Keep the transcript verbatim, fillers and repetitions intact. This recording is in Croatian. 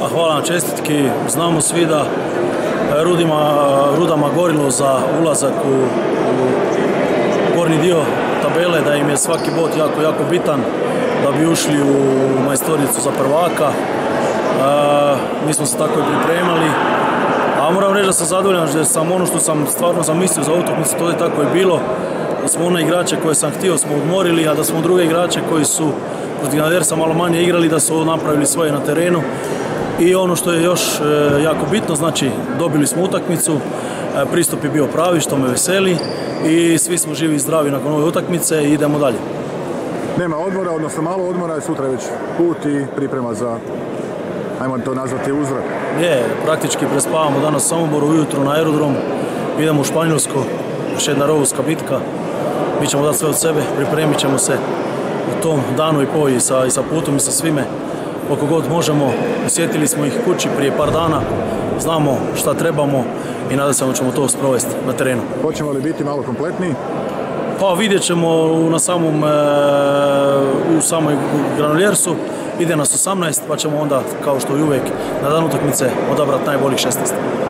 A hvala na čestitki. Znamo svi da Rudima, Rudama gorilo za ulazak u, u gornji dio tabele, da im je svaki bod jako, jako bitan da bi ušli u majstoricu za prvaka. E, mi smo se tako i pripremali. A moram reći da sam zadovoljan, jer sam ono što sam stvarno zamislio za utakmicu, to je tako i bilo. Da smo one igrače koje sam htio smo odmorili, a da smo druge igrače koji su protiv Ganadersa malo manje igrali, da su napravili svoje na terenu. I ono što je još e, jako bitno, znači dobili smo utakmicu, e, pristup je bio pravi, što me veseli i svi smo živi i zdravi nakon ove utakmice i idemo dalje. Nema odmora, odnosno malo odmora, je sutra već put i priprema za, ajmo to nazvati, uzvrat. Je, praktički prespavamo danas u Samoboru, ujutro na aerodrom, idemo u Španjolsko, još jedna rovovska bitka, mi ćemo dati sve od sebe, pripremit ćemo se u tom danu i po i sa, i sa putom i sa svime. Koliko god možemo, osjetili smo ih kući prije par dana, znamo šta trebamo i nadam se da ćemo to sprovesti na terenu. Hoćemo li biti malo kompletniji? Pa vidjet ćemo na samom, u samoj Granoljersu, ide nas osamnaest pa ćemo onda, kao što i uvijek, na dan utakmice odabrati najboljih šesnaest.